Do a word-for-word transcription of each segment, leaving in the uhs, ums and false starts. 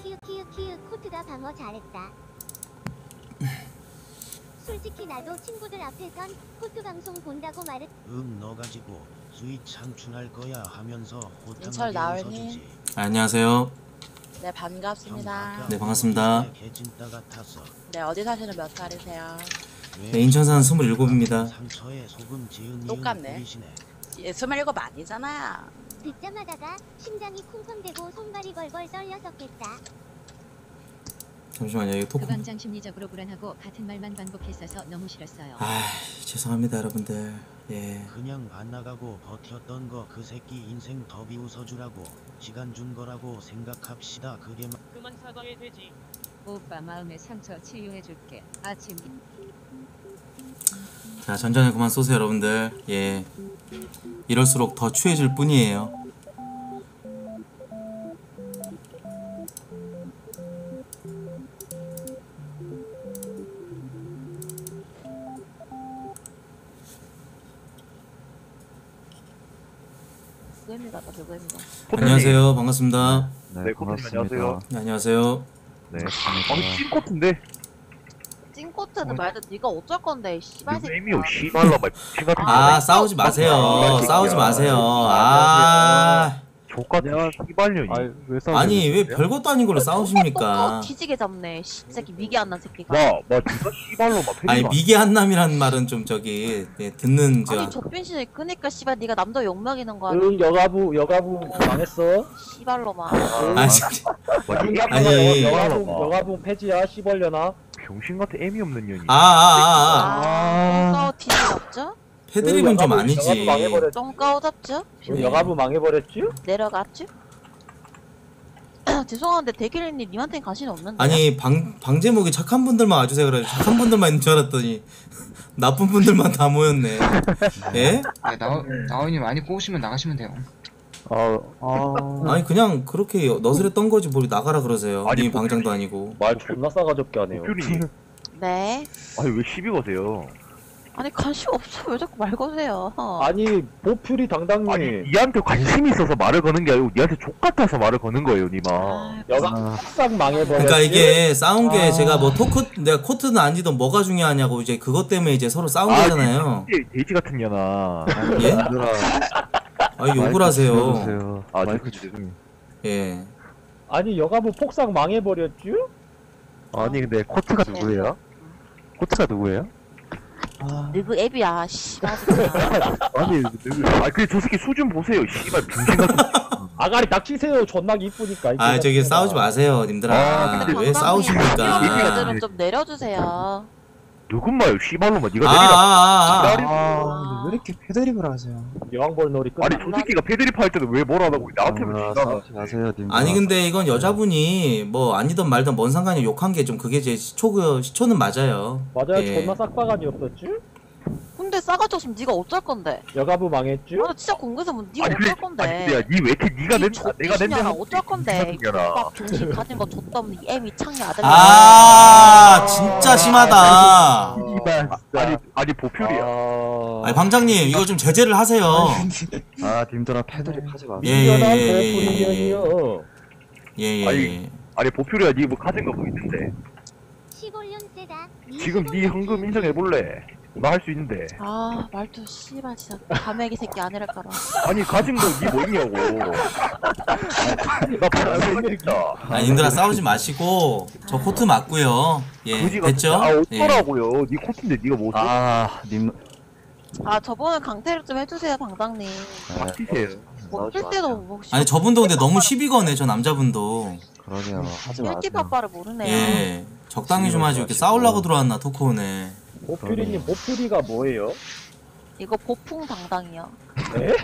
키읔 키읔 키읔 코트가 방어 잘했다. 솔직히 나도 친구들 앞에선 코트 방송 본다고 말했. 응, 너 가지고 수익 창출할 거야 하면서 인철 나을님. 안녕하세요. 네, 반갑습니다. 네, 반갑습니다. 네, 어디 사시는 몇 살이세요? 네, 인천 사는 스물일곱입니다. 똑같네. 예, 스물일곱 아니잖아요. 듣자마다가 심장이 쿵쾅대고 손발이 벌벌 떨렸었겠다. 잠시만요. 이거 토크. 그 방장 심리적으로 불안하고 같은 말만 반복했어서 너무 싫었어요. 아, 죄송합니다, 여러분들. 예. 그냥 안 나가고 버텼던 거 그 새끼 인생 더 비웃어주라고 시간 준 거라고 생각합시다. 그게 막 그만 사과해 되지. 오빠 마음의 상처 치유해줄게. 아침. 자, 전전에 그만 쏘세요, 여러분들. 예. 이럴수록 더 추해질 뿐이에요. 누구입니다, 누구입니다. 안녕하세요, 반갑습니다. 네, 네 반갑습니다. 안녕하세요. 네, 안녕하세요. 네, 아니 찐코트인데. 찐코트는 말도 네가 어쩔 건데, 씨발 새끼야. 의미요, 씨발라 말. 아, 싸우지 마세요. 싸우지 마세요. 아. 족같은 씨발년이. 아니, 왜 별것도 아닌 걸로 싸우십니까? 뒤지게 잡네. 새끼 미개 안 난 새끼가. 마, 마 네가 씨발로 막. 아니, 미개 한남이라는 말은 좀 저기 예, 듣는 저. 아니, 저변신이 끄니까 씨발 네가 남자 욕먹이는 거 아니야? 응, 여가부 여가부 망했어. 씨발로만. 아, 진짜. 아니, 여가부 여가부 폐지야. 씨벌려나. 병신 같은 애미 없는 년이. 아, 아, 아, 아. 아, 뒤집었죠? 패드립은 좀 아니지. 똥까오 잡죠? 여가부 망해버렸지? 내려갔죠? 죄송한데 대길님 님한테는 관심이 없는데. 아니 방 방제목이 착한 분들만 와주세요. 그래 착한 분들만 있는 줄 알았더니 나쁜 분들만 다 모였네. 예? 네, 나오 나오님 많이 꼬우시면 나가시면 돼요. 아, 아... 아니 그냥 그렇게 너스레 떤 거지 뭘 나가라 그러세요. 아니, 님 방장도 아니고. 말 존나 싸가지없게 하네요. 네. 아니 왜 시비 거세요? 아니 관심 없어 왜 자꾸 말 거세요? 아니 보풀이 당당히. 아니 니한테 관심이 있어서 말을 거는 게 아니고 니한테 족같아서 말을 거는 거예요, 니마. 여가 싹 망해버렸지. 그러니까 이게 싸운 게 아... 제가 뭐 토크 내가 코트는 아니든 뭐가 중요하냐고 이제 그것 때문에 이제 서로 싸운 아, 거잖아요. 돼지 같은 년아. 예? 아 욕을 하세요. 아 마이크 죄송해요. 예. 아니 여가부 폭삭 망해버렸지? 아니 근데 코트가 누구예요? 코트가 누구예요? 누구 앱이야 씨발. 아니 누구? 아 그래 저 새끼 수준 보세요. 씨발 병신 같은. 아가리 닥치세요. 존나 이쁘니까. 아 저기 싸우지 마세요, 님들아. 아, 왜 싸우십니까? 이런 좀 내려주세요. 누군 말요? 씨발로만 니가 아, 내리라. 아, 아, 아, 왜 이렇게 패드립을 하세요? 여왕벌 놀이 끝. 아니 저 새끼가 패드립 할 때도 왜 뭐라고 나한테는 아, 지나가. 아니 근데 이건 여자분이 뭐 아니든 말든 뭔 상관이 욕한 게 좀 그게 제 시초 시초는 맞아요. 맞아요. 예. 존나 싹바가지였었지? 근데 싸가지 없으면 네가 어쩔 건데? 여가부 망했지? 아 진짜 공개서 뭐 네가 아니, 어쩔 근데- 건데? 아니 근데 야니 왜 이렇게 니가 낸 내가 낸 년 어쩔 건데? 야 막 정신 가진 거 줬다 없는 이 애미 창이 아들. 아 진짜 심하다. 씨발 아니 아니 보풀이야. 아... 아니 방장님 이거 좀 제재를 하세요. 아, 님들아 패드립 하지 마. 민련한 예, 예, 예, 예. 보풀이년이요. 예예. 아니, 예. 아니 보풀이야 니 뭐 가진 거 뭐 있는데 십오 년 세다. 지금 니 현금 인정해 볼래? 나 할 수 있는데. 아 말투 씨발 진짜 가메기 새끼 아니랄까봐. 아니 가진 거 니 뭐 있냐고. 나 바로 알겠다. 아니 님들아 싸우지 마시고 저 코트 맞고요. 예 그지 됐죠? 아 예. 어쩌라고요? 니 코트인데 니가 뭐 써? 아, 님. 아 저번에 강퇴를 좀 해주세요 방장님. 박티세요. 뭐쓸 때도 뭐 아니 저분도 근데 너무 시비 거네 저 남자분도. 그러게요. 하지 마세요. 일기파빠를 모르네요. 예 적당히 좀 하지 이렇게 싸우려고 들어왔나 토크오네. 보풀이님 보풀이가 뭐예요? 이거 보풍 당당이요. 네?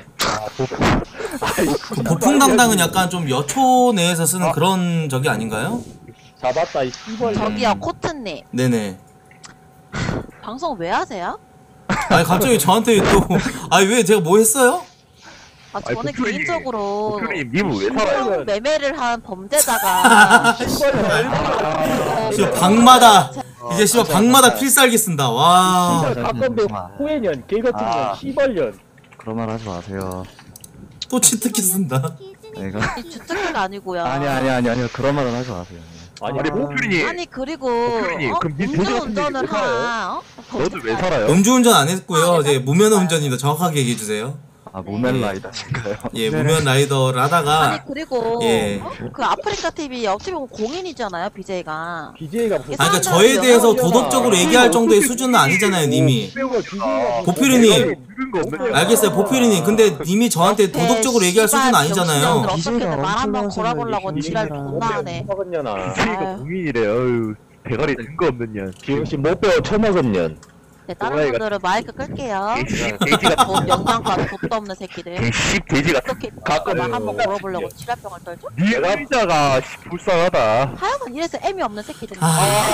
그 보풍 담당은 약간 좀 여초 내에서 쓰는 아. 그런 적이 아닌가요? 잡았다 이 씨벌. 저기요 코트님 네네. 방송 왜 하세요? 아니 갑자기 저한테 또 아니 왜 제가 뭐 했어요? 아 아니, 저는 보풀이님, 개인적으로 보풀이님 님은 왜 살아요? 성 매매를 한 범죄자가 씨발 방마다 이제 씨발 방마다 필살기 쓴다. 와. 씨벌 가건배 호해년 개 같은 년 씨벌년. 그런 말 하지 마세요. 또 치트키 쓴다. 키스 내가 이 주특기가 아니고요. 아니 아니 아니 아니 그런 말은 하지 마세요. 아니, 아니 보필이님 아니 그리고 보필이님, 어? 그럼 니 돼지 같은 음주운전을 얘기 왜 살아요? 하나? 어? 너도 왜 살아요? 음주운전 안 했고요. 이제 무면 운전입니다. 정확하게 얘기해 주세요. 아 무멜라이다신가요? 예, 무면 라이더를 하다가 아니 그리고 예. 어? 그 아프리카 티비 어떻게 보면 공인이잖아요 비제이가. 비제이가 무슨 아, 그러니까 저에 대해서 도덕적으로 얘기할 정도의 수준은 아니잖아요, 님이. 보필이님, 알겠어요, 보필이님. 근데 님이 저한테 도덕적으로 얘기할 수준은 아니잖아요. 어떻게든 말 한번 엄청 걸어보려고 나오시는 지랄 분이시라. 존나 하네. 먹었냐나. 비제이가 아유. 공인이래. 어휴 대가리 근거 없는 년. 기영씨 못 배워 처먹은 년. 네, 다른 분들은 마이크 끌게요. 개씨 돼지가 돈 영양가 돈도 없는 새끼들. 개씨 돼지가 어떻게 가끔 말 한번 걸어보려고 지랄병을 떨죠? 네 의자가 불쌍하다. 하여간 이래서 애미 없는 새끼들. 아,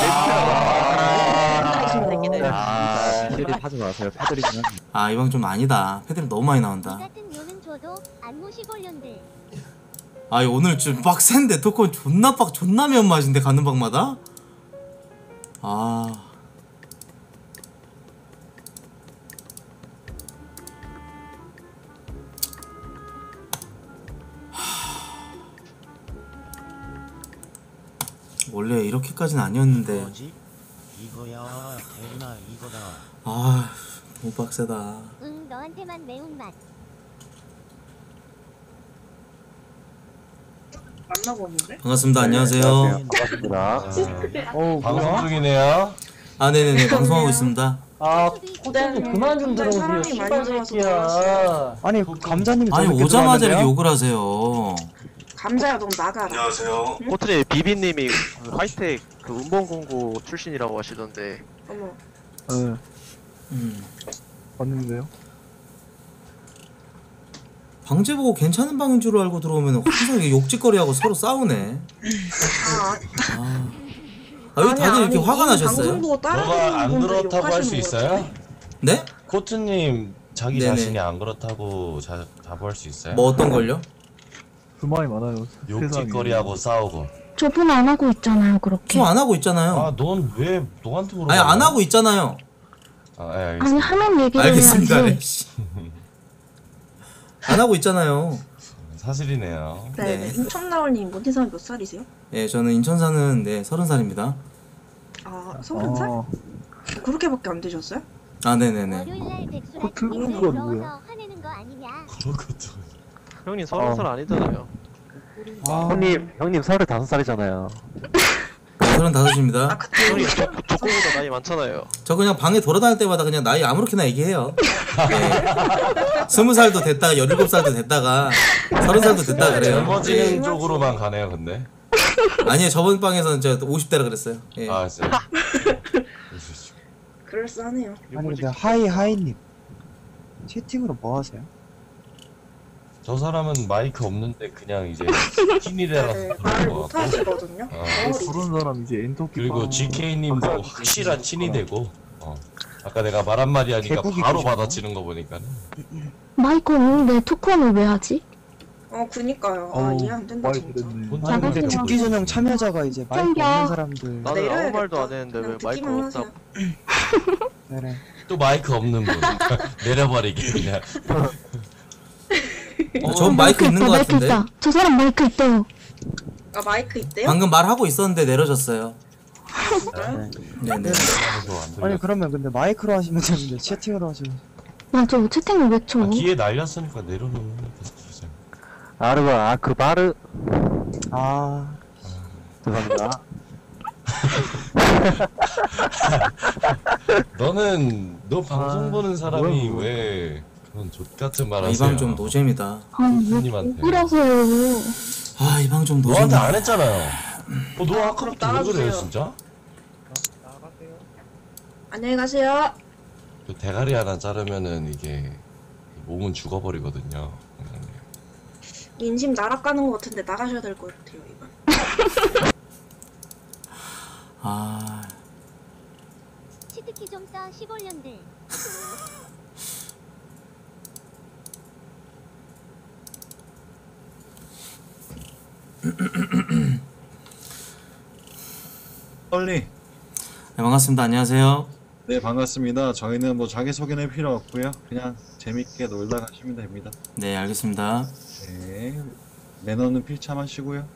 아, 새끼들. 아 패드립 하지 마세요. 패드립은 아, 이 방 좀 아니다. 패들이 너무 많이 이 나온다. 같은 요는 줘도 안무 시골년들. 아, 오늘 좀 빡센데 토콘 존나 빡 존나 매운맛인데 가는 방마다. 아. 원래 이렇게까지는 아니었는데. 뭐지? 이거야 대훈아 이거다. 아, 너무 빡세다. 응, 너한테만 매운맛. 반갑습니다. 안녕하세요. 반갑습니다. 어우 방송 중이네요. 아, 네네네. 방송하고 있습니다. 아, 코다님 그만 좀 들어오세요. 씨발 새끼야. 아니 감자님이 아니, 저렇게 오자마자 들어왔는데요? 이렇게 욕을 하세요. 감자야 넌 나가라. 안녕하세요. 코트님 비비님이 그 하이텍 그 운봉공고 출신이라고 하시던데 어머. 네 음. 봤는데요. 방제 보고 괜찮은 방인 줄 알고 들어오면 항상 이게 욕짓거리하고 서로 싸우네. 아, 아, 아 왜 다들 이렇게 화가 나셨어요? 방송 보고 따라하는 너가 안 분들 그렇다고 할 수 욕하시는 있어요? 네? 코트님 자기 네네. 자신이 안 그렇다고 자, 자부할 수 있어요? 뭐 어떤 걸요? 그 말이 많아요. 욕짓거리하고 싸우고. 저분 안 하고 있잖아요 그렇게. 좀 안 하고 있잖아요. 아, 넌 왜 너한테 물어봐? 아니, 안 하고 있잖아요. 아, 예, 아니 알겠습니다. 하면 얘기를 알겠습니다. 해야지. 네, 씨. 안 하고 있잖아요. 사실이네요. 네. 네. 인천 나올님 모태사람 몇 살이세요? 예, 저는 인천 사는 네 서른 살입니다. 아 서른 살? 어, 그렇게밖에 안 되셨어요? 아, 네네네. 월요일날 백수라 코트 팀이 그건 부러워서 뭐야? 화내는 거 아니냐? 그렇거든. 형님 서른 살 아니잖아요. 아, 형님 형님 서른다섯 살이잖아요. 서른 다섯입니다. 아 그때 형님 저, 저거보다 나이 많잖아요. 저 그냥 방에 돌아다닐 때마다 그냥 나이 아무렇게나 얘기해요. 예. 스무 살도 됐다가 열일곱 살도 됐다가 서른 살도 됐다 그래요. 젊어지는 쪽으로만 가네요, 근데. 아니요, 저번 방에서는 저 오십 대라 그랬어요. 예. 아, 진짜. 그럴싸하네요. 아니 근데 하이 하이님 채팅으로 뭐 하세요? 저 사람은 마이크 없는데 그냥 이제 신이라서 네, 그런 말을 거 못 같고. 하시거든요. 어. 어리. 사람 이제 엔토키 그리고 지케이님도 확실한 친이 되고. 어. 아까 내가 말 한마디 하니까 개국이 바로 되시나? 받아치는 거 보니까는. 마이크 없는데 투콘을 왜 하지? 어 그니까요. 아 어우, 이해 안 된다 진짜. 혼자 아니 근데 나가세요. 죽기 전용 참여자가 이제 마이크 땡겨. 없는 사람들 나는 아무 내려야겠다. 말도 안 했는데 왜 그냥 마이크 듣기만 없다고. 네네. 또 마이크 없는 분 내려버리기 그냥. 어, 전 마이크 있는 것 같은데. 저 사람 마이크 있대요. 아 마이크 있대요? 방금 말하고 있었는데 내려졌어요. 진짜요? 네네. 아니 그러면 근데 마이크로 하시면 되는데 채팅으로 하시면 맞아 채팅을 왜 쳐? 아, 기에 날렸으니까 내려놓는 게 아르바 아그 바르 아 죄송합니다. 너는 너 방송 아, 보는 사람이 뭐야, 왜 그런 족 같은 말 아, 하세요? 이 방 좀 노잼이다. 코트님한테. 그러세요. 아, 이 방 좀 너한테 노잼이다. 안 했잖아요. 어, 너 아, 아까부터 그럼 왜 따라주세요. 그래요 진짜? 안녕히 가세요. 그 대가리 하나 자르면은 이게 몸은 죽어버리거든요. 인심 날아가는 것 같은데 나가셔야 될 것 같아요 이번. 아, 치트키 좀 써 시골년들. 빨리. 네, 반갑습니다. 안녕하세요. 네, 반갑습니다. 저희는 뭐 자기소개는 필요 없고요. 그냥 재밌게 놀다 가시면 됩니다. 네, 알겠습니다. 네. 매너는 필참하시고요.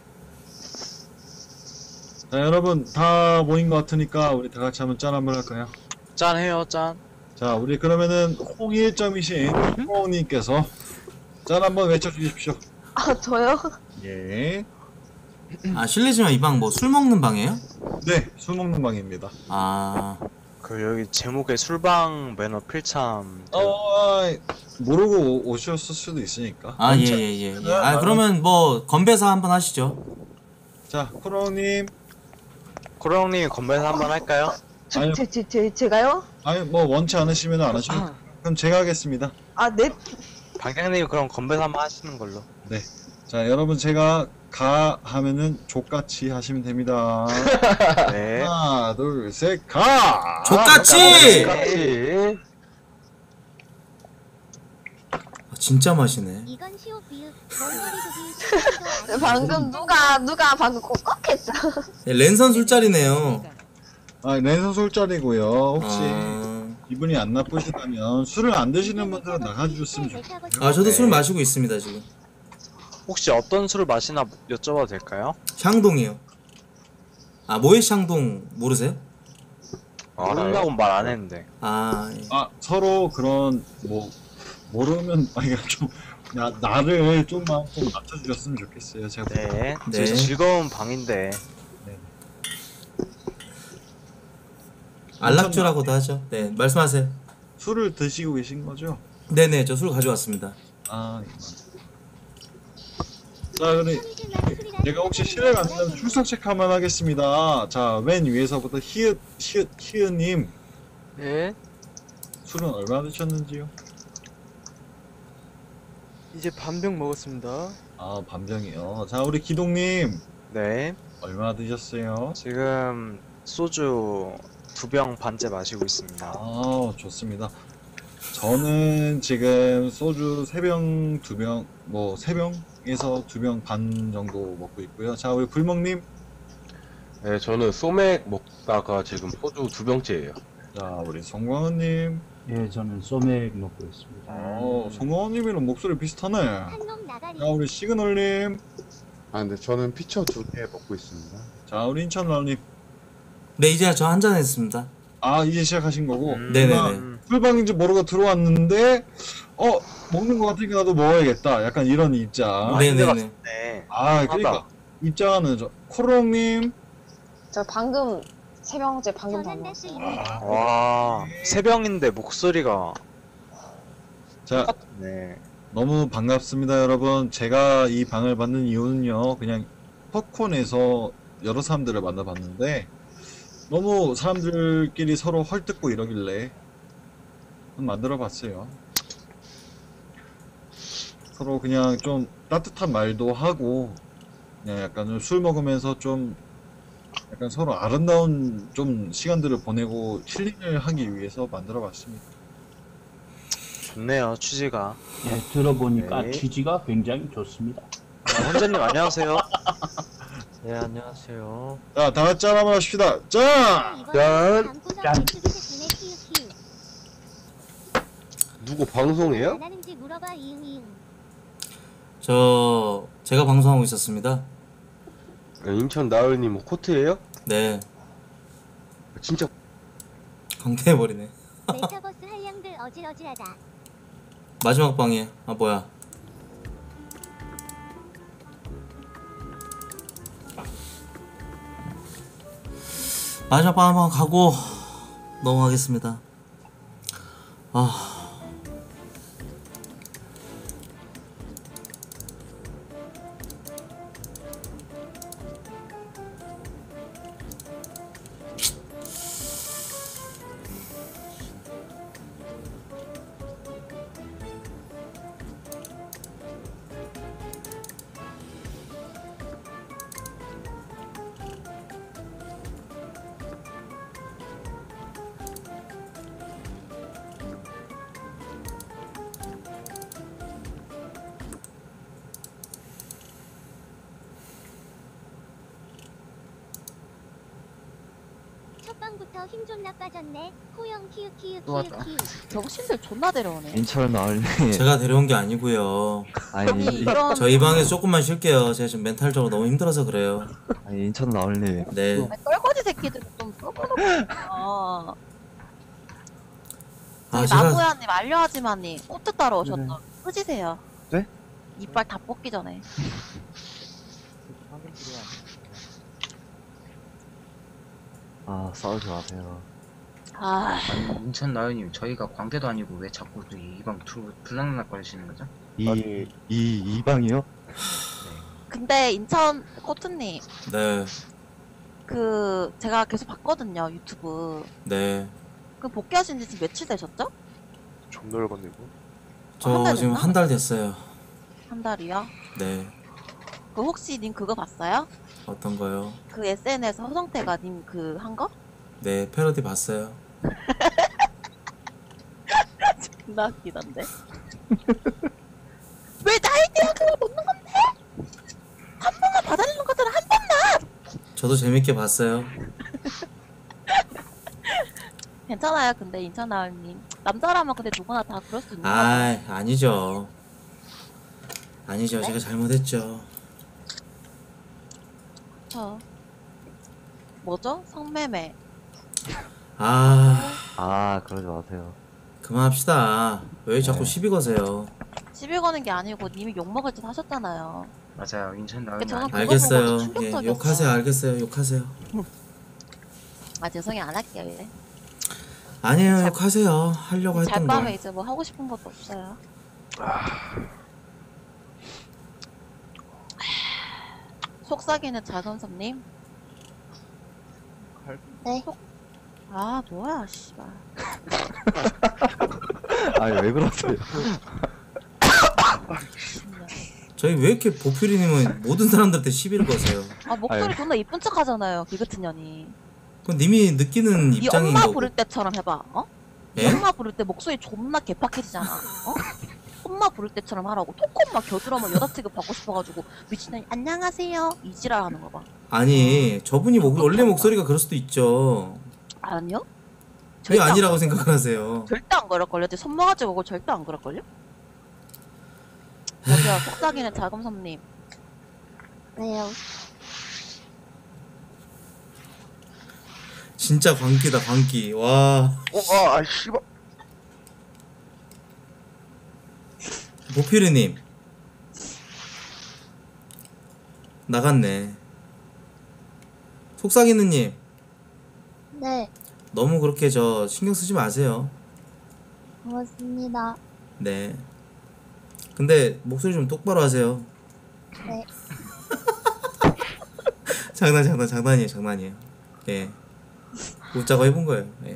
자, 여러분 다 모인 것 같으니까 우리 다 같이 한번 짠 한번 할까요? 짠 해요, 짠. 자, 우리 그러면은 홍일 점이신 홍님께서 짠 한번 외쳐주십시오. 아 저요? 예. 아 실례지만 이 방 뭐 술 먹는 방이에요? 네, 술 먹는 방입니다. 아 그 여기 제목에 술방 매너 필참. 어, 아, 모르고 오셨을 수도 있으니까. 아, 예, 예, 예, 예. 아, 그러면 뭐, 건배사 한번 하시죠. 자, 코롱님. 코롱님 건배사 한번 할까요? 아니, 제, 제, 제, 제가요? 아니, 뭐, 원치 않으시면 안 하시면. 그럼 제가 하겠습니다. 아 네. 방장님 그럼 건배사 한번 하시는 걸로. 네. 자, 여러분, 제가 가 하면은 족같이 하시면 됩니다. 네. 하나, 둘, 셋, 가! 족같이! 족같이! 아, 진짜 맛이네. 이건 시오 비읍 머리머리 두기 방금 누가 누가 방금 kokkok했어. 네, 랜선 술자리네요. 아, 랜선 술자리고요. 혹시 아, 기분이 안 나쁘시다면 술을 안 드시는 분들은 나가주셨으면 좋겠어요. 아 저도 네. 술 마시고 있습니다, 지금. 혹시 어떤 술을 마시나 여쭤봐도 될까요? 샹동이요. 아, 모에 샹동 모르세요? 모른다고 말 안 했는데. 아, 예. 아, 서로 그런, 뭐, 모르면, 아, 이거 좀, 나, 나를 좀만 좀 맞춰주셨으면 좋겠어요. 제가. 네. 네. 제 즐거운 방인데. 안락주라고도 하죠. 네, 말씀하세요. 술을 드시고 계신 거죠? 네네, 저 술 가져왔습니다. 아, 이거. 자, 그럼 제가 혹시 실례가 안 되면 출석 체크 한번 하겠습니다. 자, 맨 위에서부터 히읗, 히읗, 히읗님. 네. 술은 얼마나 드셨는지요? 이제 반병 먹었습니다. 아, 반병이요. 자, 우리 기동님. 네. 얼마나 드셨어요? 지금 소주 두 병 반째 마시고 있습니다. 아, 좋습니다. 저는 지금 소주 세 병, 두 병, 뭐 세 병에서 두 병 반 정도 먹고 있고요. 자, 우리 불멍님. 네, 저는 소맥 먹다가 지금 소주 두 병째예요. 자, 우리 송광훈님. 예, 저는 소맥 먹고 있습니다. 어, 송광훈님이랑 목소리 비슷하네. 한놈 나가리 자, 우리 시그널님. 아, 근데 저는 피처 두 개 먹고 있습니다. 자, 우리 인천라님. 네, 이제 저 한잔 했습니다. 아, 이제 시작하신 거고. 음. 네네네. 술방인지 모르고 들어왔는데, 어, 먹는 거 같으니까 나도 먹어야겠다. 약간 이런 입장. 네네네. 네. 아, 그러니까 입장하는 저 코롱님. 저 방금 세 병째 방금 다 전환 먹었어요. 다스 와, 세 병인데 목소리가. 자, 네. 너무 반갑습니다, 여러분. 제가 이 방을 받는 이유는요, 그냥 팝콘에서 여러 사람들을 만나봤는데, 너무 사람들끼리 서로 헐뜯고 이러길래 한번 만들어봤어요. 서로 그냥 좀 따뜻한 말도 하고, 그냥 약간 좀 술 먹으면서 좀 약간 서로 아름다운 좀 시간들을 보내고 힐링을 하기 위해서 만들어봤습니다. 좋네요, 취지가. 예, 들어보니까 네. 취지가 굉장히 좋습니다. 아, 원장님 안녕하세요. 네, 안녕하세요. 자, 다 같이 짠 한번 합시다. 짠! 짠! 짠! 누구 방송해요? 안 하는지 물어봐 이응 이응. 저 제가 방송하고 있었습니다. 인천 나을님 코트예요? 네, 진짜 강퇴해버리네. 메타버스 한량들 어질어질하다. 마지막 방에 아 뭐야? 마지막 방 한번 가고 넘어가겠습니다. 아. 첫 방부터 힘 존나 빠졌네. 호영 키읔 키읔 또 키읔 왔다. 키읔. 정신들 존나 데려오네. 인천 나을님. 제가 데려온 게 아니고요. 아니, 이- 이런- 저 이 방에서 조금만 쉴게요. 제가 지금 멘탈적으로 너무 힘들어서 그래요. 아니 인천 나을님. 네. 아니, 떨거지 새끼들 좀 썩어놓고. 아, 아, 저기 제가- 나무야님 알려하지만님 코트 따러 오셨죠? 끄지세요. 네? 이빨 다 뽑기 전에. 아 싸우지 마세요. 아, 아니 인천 나은님 저희가 광대도 아니고 왜 자꾸 이방 불락날락 거리시는 거죠? 이 이 이 방이요? 근데 인천 코트님 네. 그 제가 계속 봤거든요 유튜브. 네. 그 복귀하신 지 지금 며칠 되셨죠? 좀 넓었네고. 한 저 달 지금 됐나? 한 달 됐어요. 한 달이요? 네. 그 혹시 님 그거 봤어요? 어떤 거요? 그 에스엔에스 허성태가 님 그 한 거? 네, 패러디 봤어요. 존나 웃기던데. 왜 나에 대한 그걸 묻는 건데? 한 번만 봐달라는 것들은 한 번만! 저도 재밌게 봤어요. 괜찮아요 근데 인천나을님 남자라면 근데 누구나 다 그럴 수 있는 거죠. 아, 아니죠. 아니죠. 네? 제가 잘못했죠. 저 뭐죠? 성매매. 아, 아 그러지 마세요. 그만합시다. 왜 자꾸 네. 시비 거세요? 시비 거는 게 아니고 님이 욕먹을 짓 하셨잖아요. 맞아요 인천 근데 나은님 저는 그거 알겠어요. 보고 예, 충격적이었어요. 욕하세요. 알겠어요. 욕하세요. 아 죄송해요 안 할게요 이제. 아니에요. 욕하세요. 하려고 했던 거. 잘밤에 이제 뭐 하고 싶은 것도 없어요. 속삭이는 자선섭님. 네. 아 뭐야 씨발. 아니 왜 그러세요? 저희 왜 이렇게 보필이님은 모든 사람들한테 시비를 거세요? 아 목소리 아유. 존나 이쁜 척 하잖아요 기 같은 년이. 그건 님이 느끼는 네 입장인 엄마 거고. 부를 때처럼 해봐. 어? 예? 엄마 부를 때 목소리 존나 개팍해지잖아. 어? 엄마 부를 때처럼 하라고. 톡엄마 겨드러면 여자 취급 받고 싶어가지고 미친년이 안녕하세요 이지랄 하는 거 봐. 아니, 저분이 목, 원래 목소리가 그럴 수도 있죠. 아니요? 왜 절대 안 아니라고 그럴걸요? 생각을 하세요? 절대 안 그럴걸요? 제 손모가지 보고 절대 안 그럴걸요? 여기요 속삭이는 자금섭님. 왜요? 진짜 광기다, 광기. 와. 어, 아, 아, 씨발. 보필이님. 나갔네. 속삭이는님. 네, 너무 그렇게 저 신경 쓰지 마세요. 고맙습니다. 네. 근데 목소리 좀 똑바로 하세요. 네. 장난 장난 장난이에요 장난이에요. 예. 웃자고 해본 거예요. 예.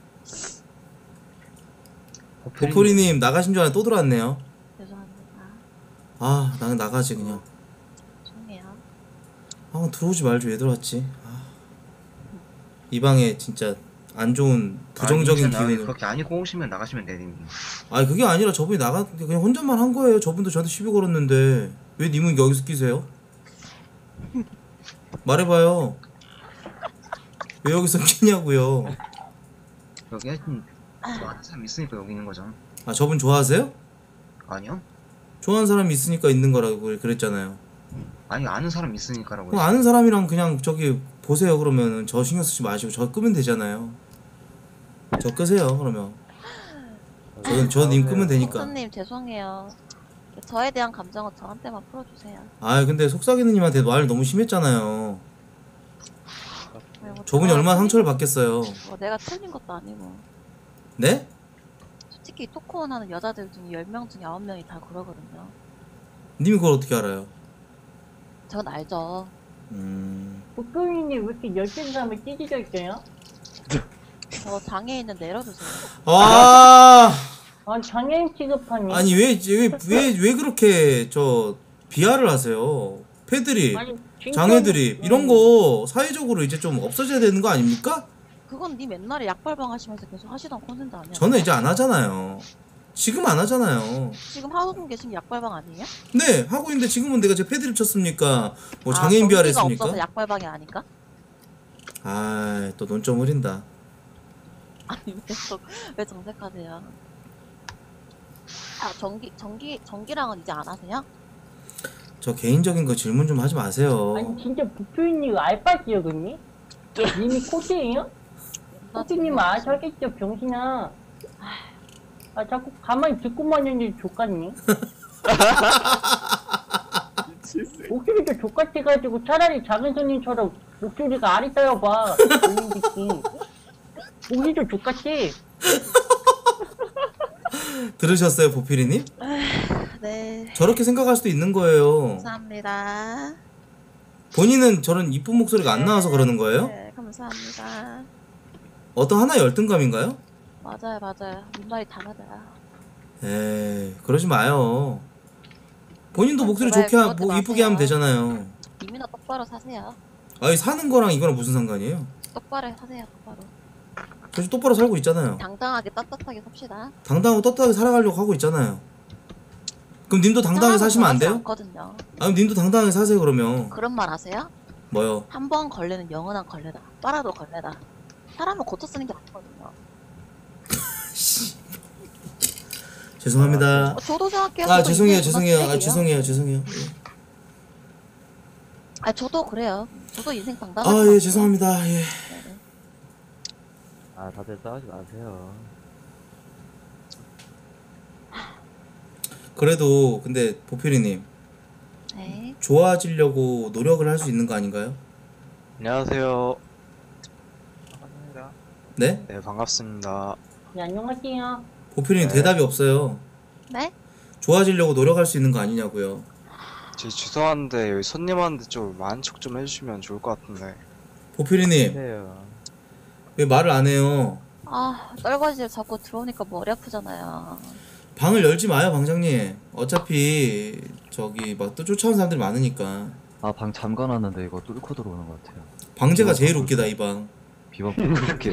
보풀이님 나가신 줄 알았는데 또 들어왔네요. 죄송합니다. 아 나는 나가지 그냥. 죄송해요. 아 들어오지 말지 왜 들어왔지. 아. 이 방에 진짜 안 좋은 부정적인 아, 인천 나은님 기운을. 그렇게 아니고 오시면 나가시면 돼요 님. 아니 그게 아니라 저분이 나가 그냥 혼잣말 한 거예요. 저분도 저한테 시비 걸었는데 왜 님은 여기서 끼세요? 말해봐요. 왜 여기서 끼냐고요. 여기 하여튼 좋아하는 사람 있으니까 여기 있는 거죠. 아 저분 좋아하세요? 아니요? 좋아하는 사람이 있으니까 있는 거라고 그랬잖아요. 아니 아는 사람 있으니까라고. 그럼 아는 사람이랑 그냥 저기 보세요. 그러면 저 신경 쓰지 마시고 저 끄면 되잖아요. 저 끄세요 그러면. 저 저 님 끄면 되니까. 손님 죄송해요. 저에 대한 감정은 저한테만 풀어주세요. 아 근데 속삭이는님한테 말 너무 심했잖아요. 그리고 저분이 제가 얼마나 틀린 상처를 것- 받겠어요. 뭐 내가 틀린 것도 아니고. 네? 솔직히 토크온 하는 여자들 중에 열 명 중에 아홉 명이 다 그러거든요. 님이 그걸 어떻게 알아요? 전 알죠. 음... 보통이님 왜 이렇게 열심히 사람을 찢어져 있어요? 저 장애인은 내려주세요. 아 아 장애인 취급하니. 아니 왜 왜 왜 왜 그렇게 저 비하를 하세요? 패드립, 아니, 진짜로- 장애드립 이런 거 사회적으로 이제 좀 없어져야 되는 거 아닙니까? 그건 님 옛날에 약발방 하시면서 계속 하시던 콘텐츠 아니야? 저는 이제 안 하잖아요. 지금 안 하잖아요. 지금 하고 계신 약발방 아니에요? 네 하고 있는데 지금은 내가 제 패드립 쳤습니까? 뭐 아, 장애인 비하를 경기가 했습니까? 없어서 약발방이 아닌가? 아, 또 논점 흐린다. 아니 왜또 왜 정색하세요? 아 전기 전기 전기랑은 이제 안 하세요? 저 개인적인 거 질문 좀 하지 마세요. 아니 진짜 부표님 알바지요 그니? 님이 코치예요? 코치님 아셔야겠죠 병신아. 아 자꾸 가만히 듣고만 있는데 족같니? 목소리도 족같아가지고 차라리 작은 손님처럼 목소리가 아리따여봐. 목소리도 족같지? 들으셨어요, 보피리님? 네. 저렇게 생각할 수도 있는 거예요. 감사합니다. 본인은 저런 이쁜 목소리가 안 나와서 그러는 거예요? 네, 감사합니다. 어떤 하나의 열등감인가요? 맞아요, 맞아요. 눈말이 다 맞아요. 에이, 그러지 마요. 본인도 목소리 제발 좋게 하, 그러지 뭐 이쁘게 마세요. 하면 되잖아요. 님이나 똑바로 사세요. 아니, 사는 거랑 이거랑 무슨 상관이에요? 똑바로 사세요, 똑바로. 저 똑바로 살고 있잖아요. 당당하게 떳떳하게 삽시다. 당당하고 떳떳하게 살아가려고 하고 있잖아요. 그럼 님도 당당하게 사시면 안 돼요? 않거든요. 아니, 님도 당당하게 사세요, 그러면. 그런 말 아세요? 뭐요? 한 번 걸레는 영원한 걸레다. 빨아도 걸레다. 사람을 고쳐 쓰는 게 아니거든요. 죄송합니다. 어, 저도 생각해요. 아, 저도 죄송해요, 이게 죄송해요. 아, 인생 죄송해요, 죄송해요. 아, 저도 그래요. 저도 인생 아, 당당하게. 예, 죄송합니다. 예. 아 다들 싸우지 마세요. 그래도 근데 보필이님 네. 좋아지려고 노력을 할 수 있는 거 아닌가요? 안녕하세요. 네? 네 반갑습니다. 네 안녕하세요. 보필이님 네. 대답이 없어요. 네? 좋아지려고 노력할 수 있는 거 아니냐고요. 제 죄송한데 여기 손님한테 좀 많은 척 좀 해주시면 좋을 것 같은데. 보필이님 왜 말을 안 해요? 아, 떨거지를 자꾸 들어오니까 머리 아프잖아요. 방을 열지 마요, 방장님. 어차피 저기 막 또 쫓아오는 사람들이 많으니까. 아 방 잠가놨는데 이거 뚫고 들어오는 것 같아요. 방제가 제일 웃기다, 이 방. 비번 볼게요.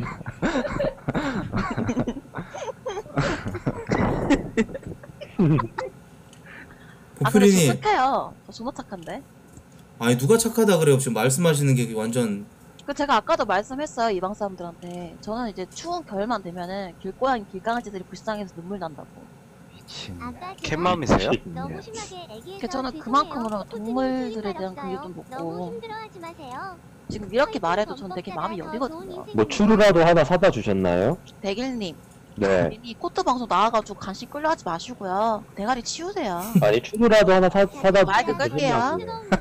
아, 근데 저 보필이님. 착해요. 저 존나 착한데. 아니 누가 착하다 그래요? 지금 말씀하시는 게 완전 그 제가 아까도 말씀했어요, 이방 사람들한테. 저는 이제 추운 겨울만 되면은 길고양이 길강아지들이 불쌍해서 눈물 난다고. 캣맘이세요? 너무 심하게 애기해서 그 저는 죄송해요. 그만큼으로 코트님 동물들에 할 대한 말 그게 좀 없어요. 높고. 너무 힘들어하지 마세요. 지금 이렇게 말해도 전 되게 마음이 열리거든요. 뭐 추루라도 하나 사다 주셨나요? 백일님, 네. 괜히 코트 방송 나와가지고 간식 끌려하지 마시고요. 대가리 치우세요. 아니 추루라도 하나 사, 사다 마이크 끌게요.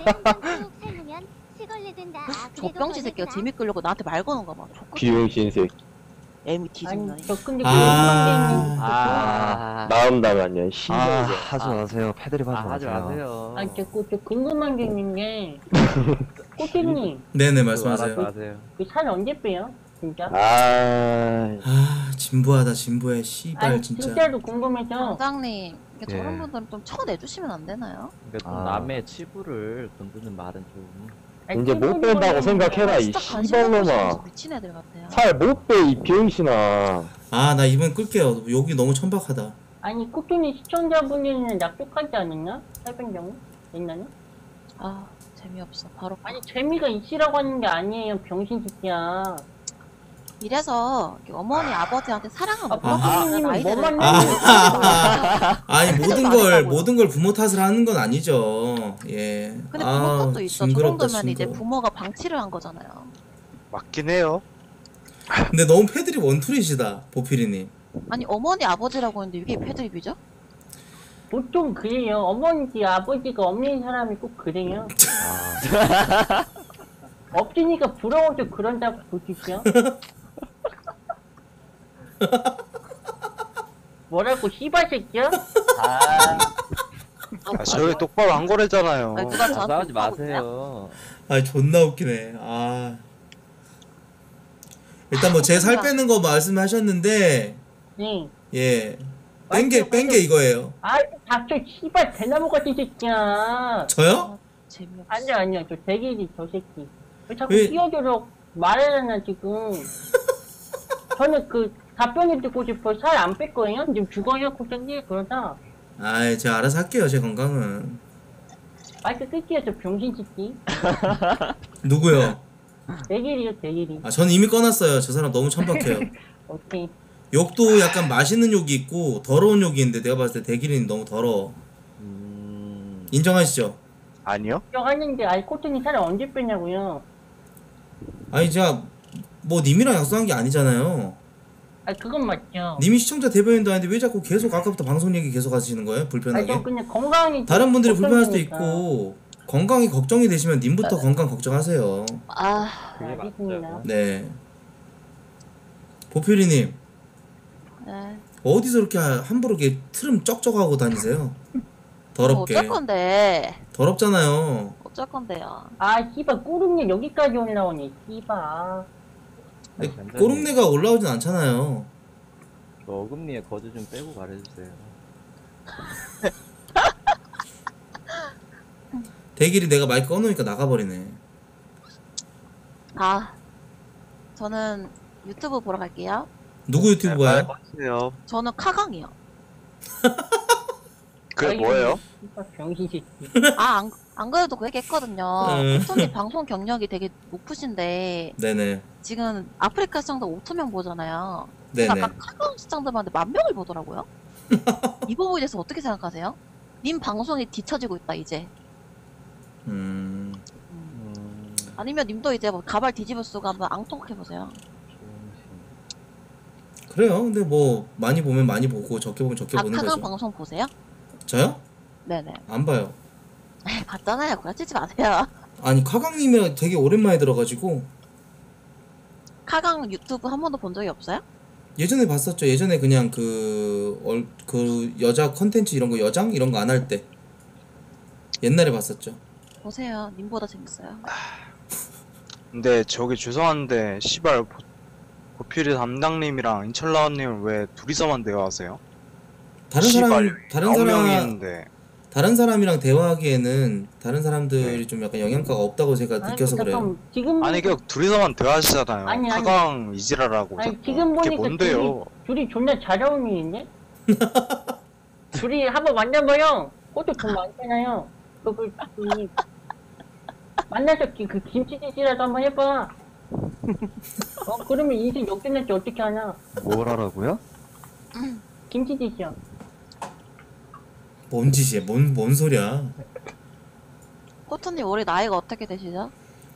저 저 병신 새끼가 재미 끌려고 나한테 말 거는 거 봐. 비용신 새끼. 애미 뒤집는. 저 근데 아. 아, 마음 담았냐 아 신기하게. 하지 마세요. 패드립 하지 아, 하지 마세요. 마세요. 아니 저, 저 궁금한 게 있는 게 코치님 네네 말씀하세요. 마세요. 그 살 언제 빼요? 진짜? 아, 아 진부하다 진부해 씨발 아니 진짜. 진짜로 궁금해서 방장님, 이게 예. 저런 분들은 좀 쳐내주시면 안 되나요? 그러니까 좀 아. 남의 치부를 던지는 말은 좀. 아니, 이제 못 뺀다고 친구들은 생각해라 이 진짜 관심 없으셔서 씨발놈아. 미친 애들 같아요. 살 못 빼 이 병신아. 아 나 이번 끌게요. 여기 너무 천박하다. 아니 코치님 시청자분들은 약속하지 않았나? 살 뺀다고? 옛날에? 아, 재미없어. 바로 아니 재미가 있으라고 하는 게 아니에요 병신 새끼야. 이래서 이렇게 어머니 아버지한테 사랑을 못 아, 받는 부모님은 아이들을 뭐만 아, 아니 모든 걸 아니라고요. 모든 걸 부모 탓을 하는 건 아니죠. 예. 근데 아, 부모 탓도 있어. 저 징그럽다, 정도면 이제 징그러워. 부모가 방치를 한 거잖아요. 맞긴 해요. 근데 너무 패드립 원툴이시다 보필이님. 아니 어머니 아버지라고 했는데 이게 패드립이죠? 보통 그래요. 어머니 아버지가 없는 사람이 꼭 그래요. 없으니까 부러워서 그런다고 보시죠. 뭐라고 씨발 새끼야? 아, 아 저희 똑바로 한 거래잖아요. 아니, 누가 저한테 싸우지 욕하고 마세요. 아 존나 웃기네. 아 일단 뭐 제 살 빼는 거 말씀하셨는데 네. 예. 뺀 게 뺀 게 이거예요. 아, 닥쳐 씨발 대나무 같은 새끼야. 저요? 재미없어. 아니야 아니야 저 대기지 저 새끼. 왜 자꾸 왜? 끼어들어 말하잖아 지금. 저는 그 답변을 듣고 싶어. 살 안 뺄 거예요? 지금 죽어요 코치님 그러다. 아 제가 알아서 할게요. 제 건강은. 마이크 끌게요 저 병신 새끼. 누구요? 대길이요 대길이. 아 저는 이미 꺼놨어요. 저 사람 너무 천박해요. 오케이. 욕도 약간 맛있는 욕이 있고 더러운 욕이 있는데 내가 봤을 때 대길이는 너무 더러워. 인정하시죠? 아니요. 하는데 아이 코튼이 살을 언제 빼냐고요? 아니 제가 뭐 님이랑 약속한 게 아니잖아요. 아 그건 맞죠. 님이 시청자 대변인도 아닌데 왜 자꾸 계속 아까부터 방송 얘기 계속 하시는 거예요? 아니 불편하게? 저 그냥 건강이 다른 분들이 불편할 수도 걱정이니까. 있고 건강이 걱정이 되시면 님부터 건강 걱정하세요. 아, 알겠습니다. 네. 보필이님 네. 어디서 이렇게 함부로 이렇게 트름 쩍쩍하고 다니세요? 더럽게. 어쩔 건데? 더럽잖아요. 어쩔 건데요? 아 씨발 꾸rum님 여기까지 올라오니 씨발. 근데 꼬름내가 올라오진 않잖아요. 저 어금니에 거즈 좀 빼고 말해주세요. 대길이 내가 마이크 꺼놓으니까 나가버리네. 아, 저는 유튜브 보러 갈게요. 누구 유튜브 봐요? 해요. 저는 카강이요. 그게 뭐예요? 병신 새끼. 아, 안, 안 그래도 그 얘기 했거든요. 음. 코토님 방송 경력이 되게 높으신데 네네. 지금 지금 아프리카 시청자 오천 명 보잖아요. 네네. 제가 아까 카강 시청자 봤는데 만 명을 보더라고요. 이 부분에 대해서 어떻게 생각하세요? 님 방송이 뒤처지고 있다 이제. 음. 아니면 님도 이제 뭐 가발 뒤집어 쓰고 한번 앙통해 보세요. 그래요. 근데 뭐 많이 보면 많이 보고 적게 보면 적게 아, 보는 카강 거죠. 방송 보세요? 저요? 네네. 안 봐요. 에이, 봤잖아요. 구라치지 마세요. 아니 카강님이 되게 오랜만에 들어가지고 카강 유튜브 한 번도 본 적이 없어요? 예전에 봤었죠. 예전에 그냥 그, 얼, 그 여자 컨텐츠 이런 거 여장 이런 거 안 할 때 옛날에 봤었죠. 보세요. 님보다 재밌어요. 근데 저기 죄송한데 시발 보- 보필이 담당님이랑 인철라원님을 왜 둘이서만 대화하세요? 다른 사람 씨발, 다른 아홉 사람 명이 있는데. 다른 사람이랑 대화하기에는 다른 사람들이 좀 약간 영향가가 없다고 제가 느껴서 그래요. 잠깐 지금 아니 그냥 둘이서만 대화하시잖아요. 아니, 아니. 카강 이지라라고. 아니 자꾸. 지금 그게 보니까 뭔데요? 둘이, 둘이 존나 잘 어울리는데? 둘이 한번 만나봐요. 그것도 돈 많잖아요. 그, 그, 그, 만나서 기, 그 김치찌개라도 한번 해봐. 어 그러면 인생 역전할지 어떻게 하냐? 뭘 하라고요? 김치찌개요. 뭔 짓이야? 뭔, 뭔 소리야? 코토님 올해 나이가 어떻게 되시죠?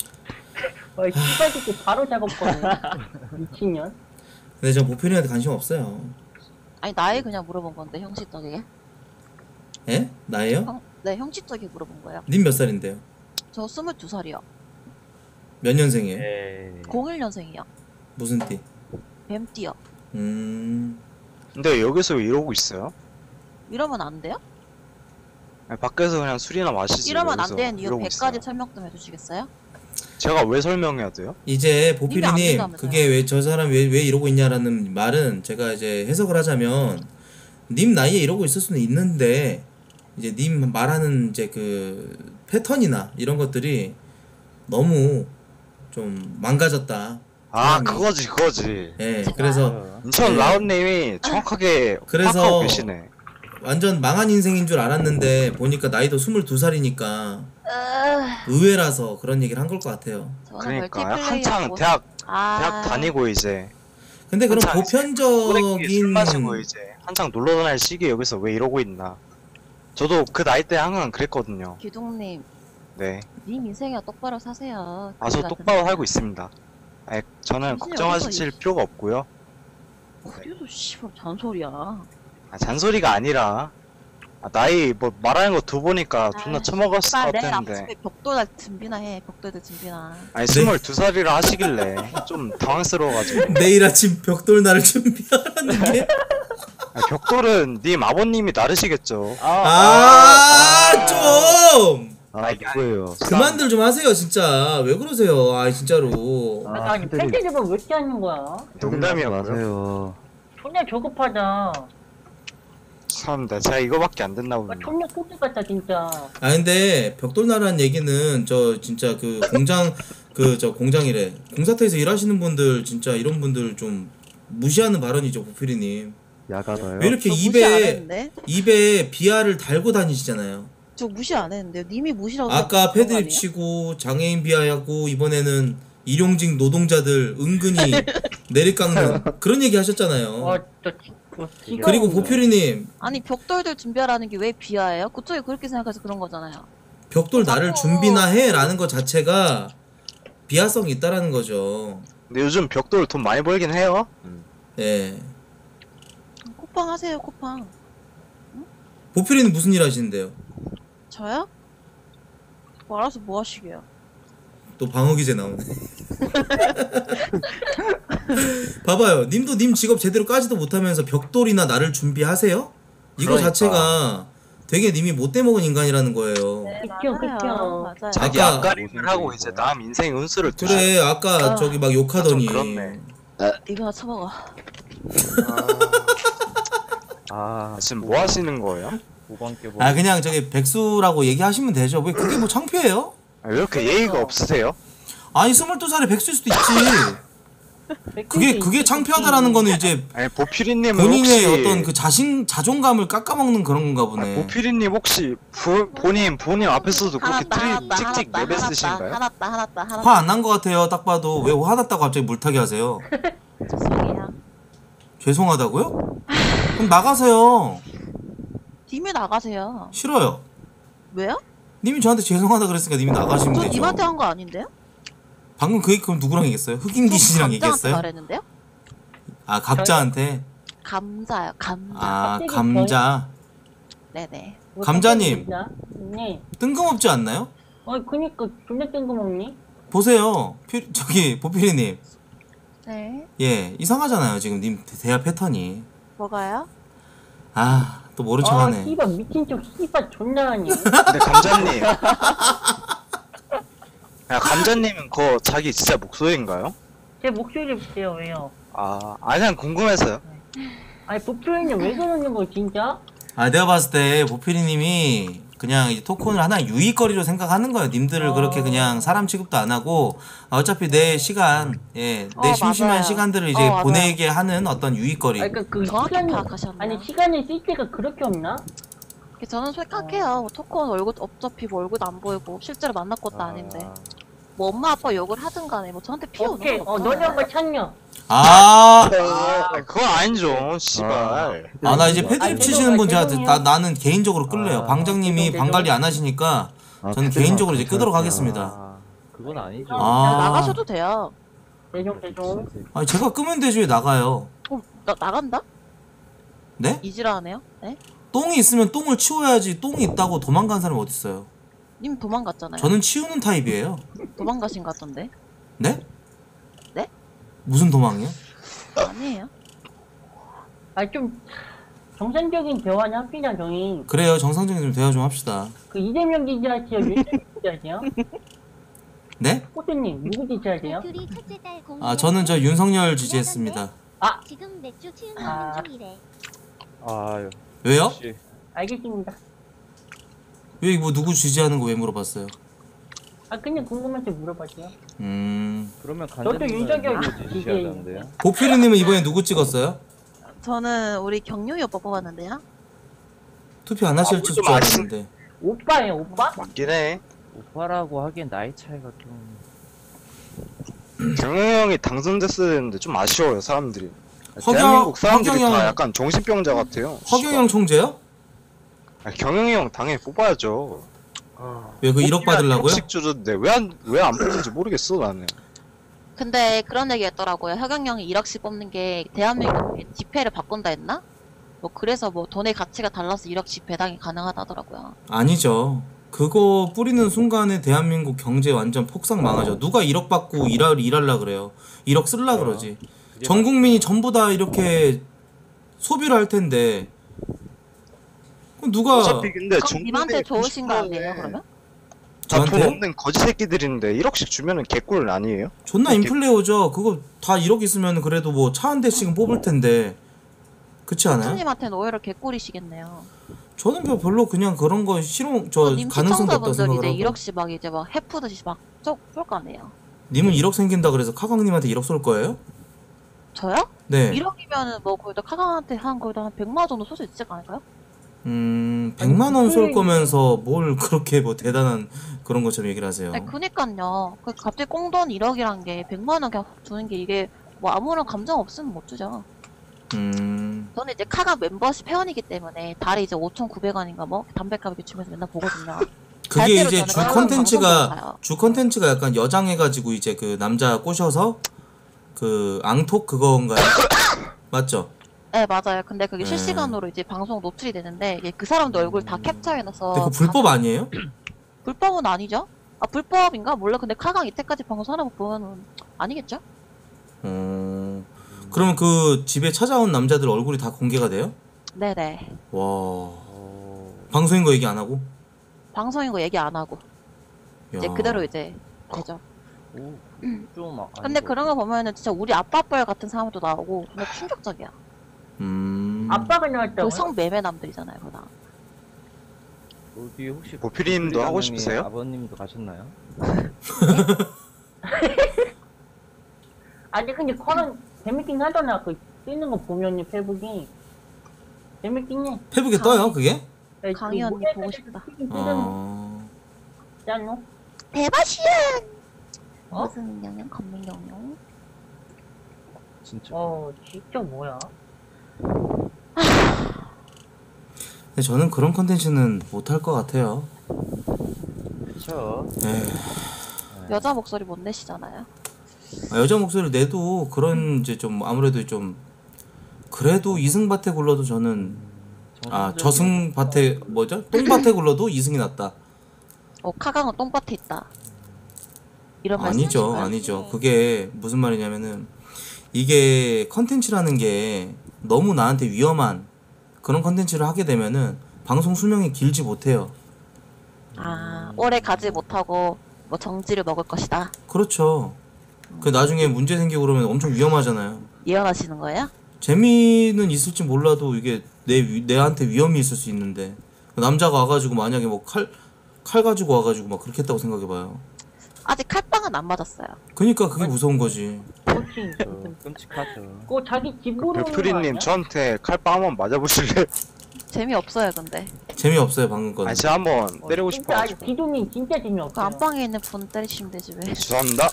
어 씨발 새끼 바로 작업거든. 미친년. 근데 저 보편이한테 관심 없어요. 아니 나이 그냥 물어본 건데 형식적이게. 예? 나예요? 형, 네 형식적이게 물어본 거예요. 님 몇 살인데요? 저 스물두 살이요. 몇 년생이에요? 공일 년생이요. 무슨 띠? 뱀띠요. 음. 근데 여기서 왜 이러고 있어요? 이러면 안 돼요? 아니, 밖에서 그냥 술이나 마시지. 이러면 안 여기서 되는 이유 이러고 백 가지 있어요. 설명 좀 해주시겠어요? 제가 왜 설명해야 돼요? 이제 님이 안 보필이님 된다면서요. 그게 왜 저 사람 왜, 왜 이러고 있냐라는 말은 제가 이제 해석을 하자면 님 나이에 이러고 있을 수는 있는데 이제 님 말하는 이제 그 패턴이나 이런 것들이 너무 좀 망가졌다. 아 사람이. 그거지 그거지. 예, 그래서 인천 예, 라온님이 정확하게 그래서 파악하고 계시네. 완전 망한 인생인 줄 알았는데 보니까 나이도 스물두 살이니까 의외라서 그런 얘기를 한 걸 것 같아요. 그러니까 한창 대학 아. 대학 다니고 이제. 근데 그런 한창 이제 보편적인 술 마시고 이제 한창 놀러 다닐 시기에 여기서 왜 이러고 있나. 저도 그 나이 때 항상 그랬거든요. 기둥님, 네. 님 인생이야 똑바로 사세요. 아 저 똑바로 살고 있습니다. 아니, 저는 당신이 걱정하실 어디서 필요가 없고요. 어디서 씨발 잔소리야. 아, 잔소리가 아니라 아, 나이 뭐 말하는 거 두 보니까 존나 처먹었을 것 씨발 내일 같았는데. 아침에 벽돌 준비나 해. 벽돌 준비나. 아니 스물두 살이라 하시길래 좀 당황스러워가지고. 내일 아침 벽돌 날을 준비하라는 게 아, 벽돌은 님 아버님이 나르시겠죠. 아, 좀 아 누구예요? 그만들 좀 하세요 진짜. 왜 그러세요? 아 진짜로. 아, 아니 팬티집은 왜 이렇게 하는 거야? 농담이었고요. 마세요. 존나 조급하다. 참다 제가 이거밖에 안 됐나 아, 보네. 존나 코트 같다 진짜. 아 근데 벽돌 나라는 얘기는 저 진짜 그 공장 그 저 공장이래 공사터에서 일하시는 분들 진짜 이런 분들 좀 무시하는 발언이죠 보필이님. 야가다요? 왜 이렇게 저 무시 안 입에 했는데? 입에 비아를 달고 다니시잖아요. 저 무시 안 했는데요. 님이 무시라고 아까 생각하는 거 패드립 아니에요? 치고 장애인 비하하고 이번에는 일용직 노동자들 은근히 내리깎는 그런 얘기 하셨잖아요. 어, 저, 저, 그리고 보퓨리님 아니 벽돌들 준비하라는 게 왜 비하예요? 그쪽이 그렇게 생각해서 그런 거잖아요. 벽돌 나를 준비나 해라는 것 자체가 비하성이 있다라는 거죠. 근데 요즘 벽돌 돈 많이 벌긴 해요. 예. 쿠팡 하세요 쿠팡. 보퓨리는 무슨 일 하시는데요? 저요? 뭐 알아서 뭐 하시게요? 또 방어 기제 나오네. 봐봐요. 님도 님 직업 제대로 까지도 못하면서 벽돌이나 나를 준비하세요? 이거 그러니까. 자체가 되게 님이 못돼 먹은 인간이라는 거예요. 그쵸, 그쵸. 맞아요. 자기 아까- 앞가림을 하고 이제 남 인생 운수를 그래 아까 아. 저기 막 욕하더니 좀 그렇네. 이거 처먹어. 아, 지금 뭐 하시는 거예요? 아 그냥 저기 백수라고 얘기하시면 되죠. 왜 그게 뭐 창피해요? 아, 왜 이렇게 예의가 없으세요? 아니 스물두 살에 백수일 수도 있지. 그게 그게 창피하다라는 거는 이제 아니 보피리님은 본인의 혹시 어떤 그 자신 자존감을 깎아먹는 그런 건가 보네. 보피리님 혹시 부, 본인 본인 앞에서도 그렇게 하났다 트리 하났다 찍찍 하났다 내뱉으신가요? 하났다 하났다 하났다. 화 안 난 것 같아요. 딱 봐도 왜 화났다고 갑자기 물타기 하세요? 죄송해요. 죄송하다고요? 그럼 나가세요. 님이 나가세요. 싫어요. 왜요? 님이 저한테 죄송하다 그랬으니까 님이 나가시면 저 되죠. 님한테 한 거 아닌데요? 방금 그 얘기 그럼 누구랑 얘기했어요? 흑인 귀신이랑 감자한테 얘기했어요? 말했는데요? 아 각자한테? 감자요 감자. 아 감자. 네네. 감자님 네. 뜬금없지 않나요? 어, 그니까 존나 뜬금없니? 보세요. 피, 저기 보피리님. 네. 예 이상하잖아요 지금 님 대화 패턴이. 뭐가요? 아 또 모른 아, 척하네. 씨발 미친 척 씨발 존나 하니. 근데 감자님 야 감자님은 그거 자기 진짜 목소리인가요? 제 목소리 보세요, 왜요? 아, 아 그냥 궁금해서요. 아니, 부표이는 왜 그러는 거 진짜? 아 내가 봤을 때 보피리님이 그냥 이제 토큰을 하나의 유익거리로 생각하는 거예요. 님들을 어. 그렇게 그냥 사람 취급도 안 하고 아, 어차피 내 시간, 예, 내 어, 심심한 맞아요. 시간들을 이제 어, 맞아요. 보내게 하는 어떤 유익거리. 아니, 그, 그 정확히 시간이, 파악하셨네요. 아니, 시간을 쓸 때가 그렇게 없나? 저는 솔직해요. 뭐 토큰 얼굴 어차피 뭐 얼굴도 안 보이고 실제로 만날 것도 아닌데 뭐 엄마 아빠 욕을 하든 간에 뭐 저한테 피해 오는 오케이, 건 어, 없잖아요. 너네 엄마 찾냐? 아, 아, 그건 아니죠, 씨발. 아 나 이제 아, 패드립 죄송해요. 치시는 분 제가 죄송해요. 나, 나는 개인적으로 끌래요. 아, 방장님이 죄송, 방 관리 죄송. 안 하시니까 아, 저는 그때만 개인적으로 이제 끄도록 괜찮았구나. 하겠습니다. 아, 그건 아니죠. 그냥 아, 나가셔도 돼요. 죄송, 죄송. 아니 제가 끄면 되지 왜 나가요? 어, 나 나간다? 네? 이지라하네요. 네? 똥이 있으면 똥을 치워야지. 똥이 있다고 도망간 사람이 어디 있어요? 님 도망갔잖아요. 저는 치우는 타입이에요. 도망가신 것 같던데. 네? 네? 무슨 도망이요? 아니에요. 아, 좀, 정상적인 대화는 합시다, 저희. 그래요. 정상적인 좀 대화 좀 합시다. 그 이재명 지지하세요, 윤석열 지지하세요? 네? 호수님, 누구 지지하세요? 뷰리 첫째 딸 공부. 아 저는 저 윤석열 지지했습니다. 아, 지금 맥주 치우는 아. 중이래. 아유. 왜요? 역시. 알겠습니다. 왜 뭐 누구 지지하는 거 왜 물어봤어요? 아, 그냥 궁금해서 물어봤어요. 음. 그러면 저도 간장님은 윤석열 누구 지지하던데요? 보필이님은 이번에 누구 찍었어요? 저는 우리 경유이 오빠 뽑았는데요. 투표 안 하실 아, 줄 좀 아시- 알았는데. 오빠예요, 오빠? 맞긴 해. 오빠라고 하기엔 나이 차이가 좀. 경영 형이 당선됐어야 되는데 좀 아쉬워요, 사람들이. 허경- 대한민국 사람들이 허경영- 다 약간 정신병자 같아요. 허경영 총재요? 아, 경영이 형 당연히 뽑아야죠. 왜 그 일억 받으려고요? 일억씩 주던데 왜 안 왜 안 뽑는지 모르겠어 나는. 근데 그런 얘기 했더라고요. 혁영형이 일억씩 뽑는 게 대한민국 지폐를 바꾼다 했나? 뭐 그래서 뭐 돈의 가치가 달라서 일억씩 배당이 가능하다더라고요. 아니죠. 그거 뿌리는 순간에 대한민국 경제 완전 폭삭 망하죠. 누가 일억 받고 일할 일할라 그래요. 일억 쓸라 그러지. 전 국민이 전부 다 이렇게 소비를 할 텐데. 그럼 누가 어차피 근데 그럼 님한테 좋으신 거 아니에요 그러면? 다돈 저한테요? 없는 거지 새끼들인데 일억씩 주면은 개꿀 아니에요? 존나 인플레오죠. 그거 다 일억 있으면 그래도 뭐 차 한 대씩은 뽑을 텐데. 그렇지 않아요? 님한테는 오히려 개꿀이시겠네요. 저는 뭐 별로 그냥 그런 거 실용 저 님 가능성도 없다 시청자분들 생각을 이제 하고. 일억씩 막 이제 막 해프듯이 막쏠거 아니에요. 님은 일억 생긴다 그래서 카강님한테 일억 쏠 거예요? 저요? 네. 일억이면은 뭐 거의 다 카강한테 한 거의 다 한 백만 원 정도 쏠 수 있지 않을까요? 음, 백만 원 쏠 거면서 뭘 그렇게 뭐 대단한 그런 것처럼 얘기를 하세요. 아니, 그니까요. 그 갑자기 꽁돈 일억이란 게 백만 원 그냥 주는 게 이게 뭐 아무런 감정 없으면 못 주죠. 음, 저는 이제 카가 멤버십 회원이기 때문에 달에 이제 오천구백 원인가 뭐 담배값 이렇게 주면서 맨날 보거든요. 그게 절대로 이제 저는 주 카가 방송 보러 컨텐츠가 가요. 주 컨텐츠가 약간 여장해가지고 이제 그 남자 꼬셔서 그 앙톡 그건가요? 맞죠? 네 맞아요. 근데 그게 네. 실시간으로 이제 방송 노출이 되는데 이게 그 사람도 얼굴 다 캡처해놔서 근데 그 불법 아니에요? 불법은 아니죠? 아 불법인가? 몰라. 근데 카강 이때까지 방송하는 거 보면은 아니겠죠? 어, 그러면 그 집에 찾아온 남자들 얼굴이 다 공개가 돼요? 네네. 와, 방송인 거 얘기 안 하고? 방송인 거 얘기 안 하고 이제 야. 그대로 이제 되죠. 좀 아- 근데 아니고. 그런 거 보면은 진짜 우리 아빠뻘 같은 사람도 나오고 정말 충격적이야. 음. 아빠가 나왔다고요? 그 성매매남들이잖아요, 그다. 어디 혹시 보필이님도 하고 부장님이 싶으세요? 아버님도 가셨나요? 아니 근데 커는 재밌긴 하잖아. 그 뛰는 거 보면은 페북이 재밌긴 해. 페북에 떠요 그게? 강희 언니 보고 싶다. 어. 짠노? 대바시엔! 어? 무슨 영영? 건민 영영? 진짜. 어 진짜 뭐야? 근데 저는 그런 컨텐츠는 못할 것 같아요. 그쵸. 네. 여자 목소리 못 내시잖아요. 아, 여자 목소리를 내도 그런 이제 좀 아무래도 좀 그래도 이승밭에 굴러도 저는 아 저승밭에 뭐죠? 똥밭에 굴러도 이승이 낫다. 어, 카강은 똥밭에 있다. 이런 아니죠, 말씀이신가요? 아니죠. 그게 무슨 말이냐면은 이게 컨텐츠라는 게 너무 나한테 위험한 그런 컨텐츠를 하게 되면은 방송 수명이 길지 못해요. 아, 오래 가지 못하고 뭐 정지를 먹을 것이다. 그렇죠. 그 나중에 문제 생기고 그러면 엄청 위험하잖아요. 예언하시는 거예요? 재미는 있을지 몰라도 이게 내 위- 내한테 위험이 있을 수 있는데 남자가 와가지고 만약에 뭐 칼 칼 가지고 와가지고 막 그렇게 했다고 생각해봐요. 아직 칼빵은 안 맞았어요. 그러니까 그게 무서운 거지. 그렇지. 끔찍하죠. 그거 자기 집으로 오는 거 보필이님 아니야? 저한테 칼빵 한번 맞아보실래요? 재미없어요, 근데. 재미없어요 방금 건. 아니 제가 한번 때리고 진짜 아니 싶어가지고 기둥이 진짜 그 재미없어요. 안방에 있는 분 때리시면 되지 왜. 죄송합니다.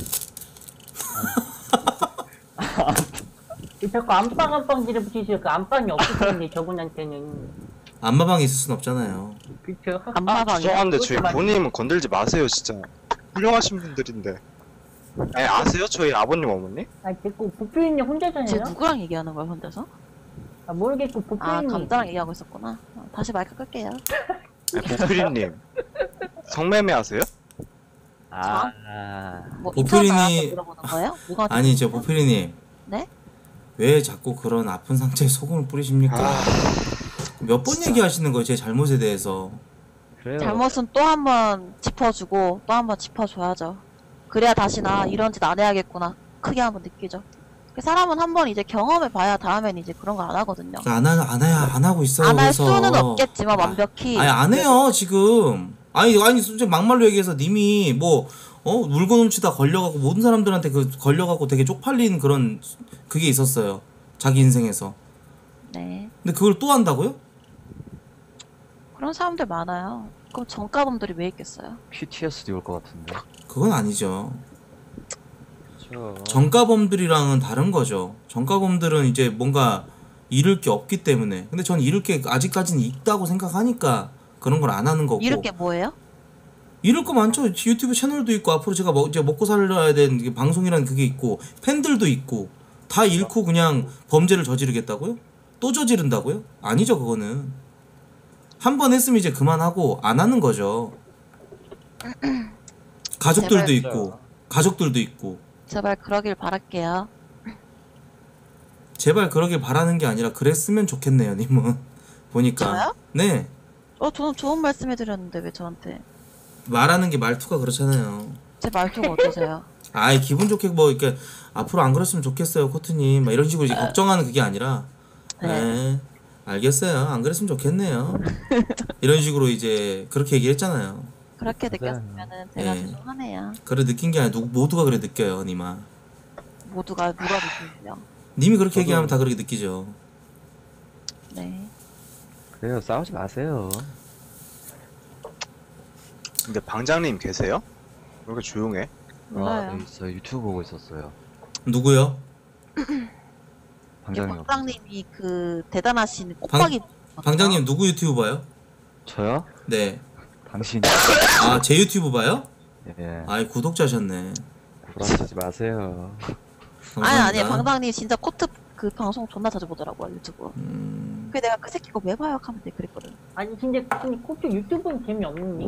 이 자꾸 안방 안방지를 붙이시고 그 안방이 없을 텐데 저분한테는. 안마방에 있을 순 없잖아요. 그쵸? 아, 죄송한데 저희 부모님은 건들지 마세요 진짜. 훌륭하신 분들인데. 아니 아세요? 저희 아버님 어머니? 아 됐고 보필이님 쟤 혼자잖아요. 누구랑 얘기하는 거야, 혼자서? 아 모르겠고 아, 보필이님. 감자랑 얘기하고 있었구나. 어, 다시 마이크 끌게요. 아니, 보필이님 성매매 하세요? 아. 뭐 보필이니- 인터넷 나와서 물어보는 거예요? 뭐가 아니죠 보필이님. 네? 왜 자꾸 그런 아픈 상처에 소금을 뿌리십니까? 몇 번 얘기하시는 거예요 제 잘못에 대해서. 잘못은 또 한 번 짚어주고 또 한 번 짚어줘야죠. 그래야 다시 나 이런 짓 안 해야겠구나 크게 한번 느끼죠. 그 사람은 한 번 이제 경험해 봐야 다음엔 이제 그런 거 안 하거든요. 안, 하, 안, 해야, 안 하고 있어요. 안 할 그래서. 수는 없겠지만 완벽히. 아니 안 해요 지금. 아니 아니 솔직히 막말로 얘기해서 님이 뭐 어 물건 훔치다 걸려가고 모든 사람들한테 그 걸려가고 되게 쪽팔린 그런 그게 있었어요 자기 인생에서. 네. 근데 그걸 또 한다고요? 그런 사람들 많아요. 그럼 정가범들이 왜 있겠어요? 피티에스디 올 것 같은데. 그건 아니죠. 그쵸. 정가범들이랑은 다른 거죠. 정가범들은 이제 뭔가 잃을 게 없기 때문에. 근데 전 잃을 게 아직까지는 있다고 생각하니까 그런 걸 안 하는 거고. 이럴 게 뭐예요? 잃을 거 많죠. 유튜브 채널도 있고 앞으로 제가 먹, 이제 먹고 살아야 되는 게 방송이라는 그게 있고 팬들도 있고 다 잃고 그냥 범죄를 저지르겠다고요? 또 저지른다고요? 아니죠 그거는. 한 번 했으면 이제 그만하고 안 하는 거죠. 가족들도 제발. 있고 가족들도 있고. 제발 그러길 바랄게요. 제발 그러길 바라는 게 아니라 그랬으면 좋겠네요 님은. 보니까. 저요? 네. 어, 저는 좋은 말씀 해드렸는데 왜 저한테. 말하는 게 말투가 그렇잖아요. 제 말투가 어떠세요? 아이 기분 좋게 뭐 이렇게 앞으로 안 그랬으면 좋겠어요 코트님 막 이런 식으로 이제 걱정하는 그게 아니라 네. 네 알겠어요 안 그랬으면 좋겠네요 이런 식으로 이제 그렇게 얘기했잖아요. 그렇게 느꼈으면은 제가 네. 죄송하네요. 그래 느낀 게 아니라 누, 모두가 그래 느껴요 니마. 모두가 누가 느끼세요? 님이 그렇게 저도- 얘기하면 다 그렇게 느끼죠. 네. 마세요. 싸우지 마세요. 근데 방장님 계세요? 왜 이렇게 조용해? 몰라요. 아, 네, 있어요. 유튜브 보고 있었어요. 누구요? 방장님. 방장님이 그 대단하신 꽃박이 방장님 누구 유튜브 봐요? 저요? 네. 당신. 아, 제 유튜브 봐요? 예. 아이, 구독자셨네. 구라치지 마세요. 아니 아니 감사합니다. 방장님 진짜 코트 그 방송 존나 자주 보더라고요 유튜브. 음... 그래 내가 그 새끼 거 왜 봐요 하면 돼 그랬거든. 아니 근데 근데 코트 유튜브는 재미없니?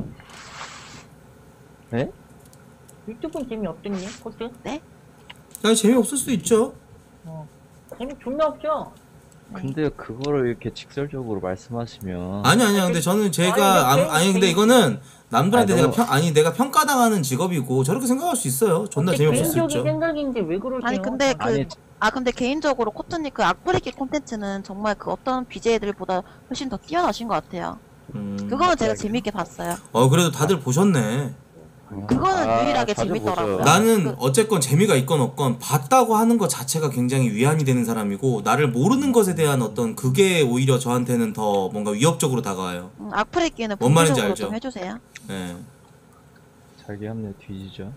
네? 유튜브는 재미없겠니? 코트? 네? 그냥 재미없을 수도 있죠. 어. 재미 존나 없죠? 근데 그거를 이렇게 직설적으로 말씀하시면 아니 아니야. 근데 저는 제가 아니, 아니 근데 이거는 남들한테 아니, 내가 너무- 평 아니 내가 평가당하는 직업이고 저렇게 생각할 수 있어요. 존나 재미없을 수 개인적인 있죠. 생각인데 왜 그러세요? 아니 근데 그 아니, 아 근데 개인적으로 코트님 그 악플리기 콘텐츠는 정말 그 어떤 비제이들보다 훨씬 더 뛰어나신 것 같아요. 음... 그거는 제가 재밌게 봤어요. 어 그래도 다들 보셨네. 그거는 아, 유일하게 자주 재밌더라고요. 보죠. 나는 그- 어쨌건 재미가 있건 없건 봤다고 하는 것 자체가 굉장히 위안이 되는 사람이고 나를 모르는 것에 대한 어떤 그게 오히려 저한테는 더 뭔가 위협적으로 다가와요. 음, 악플리기는 뭔 말인지 본질적으로 알죠? 좀 해주세요. 예. 자기 합리에 뒤지죠.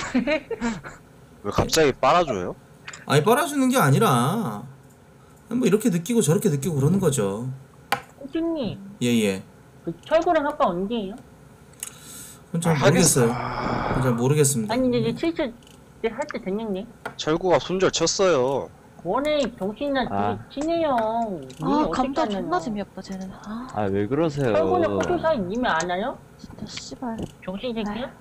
왜 갑자기 빨아줘요? 아니 빨아주는 게 아니라 뭐 이렇게 느끼고 저렇게 느끼고 그러는 거죠. 코트님 예예. 그 철구랑 합방 언제예요? 그건 잘 아, 모르겠어요. 그건 잘 모르겠습니다. 아니 이제 칠칠 할때 됐냐니? 철구가 손절 쳤어요. 원래 정신이나 아. 둘이 친해요. 아 감자 존나 재미없다 쟤는. 아 아 왜 그러세요? 철구는 코트 사이 님이 아나요? 진짜 씨발. 정신 새끼야?